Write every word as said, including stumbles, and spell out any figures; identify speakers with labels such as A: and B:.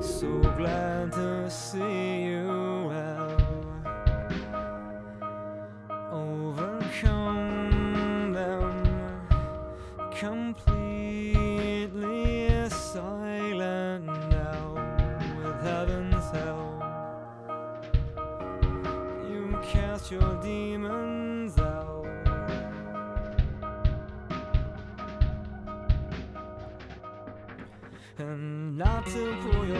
A: So glad to see you well. Overcome them, completely silent now. With heaven's help, you cast your demons out. And not to pull your